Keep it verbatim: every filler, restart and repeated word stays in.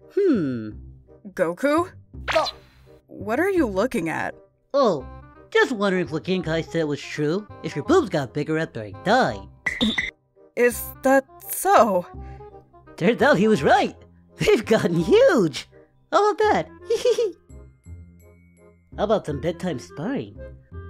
Hmm. Goku? Oh, What are you looking at? oh, just wondering if what Genkai said was true, if your boobs got bigger after I died. Is that so? Turns out he was right. They've gotten huge. How about that? How about some bedtime sparring?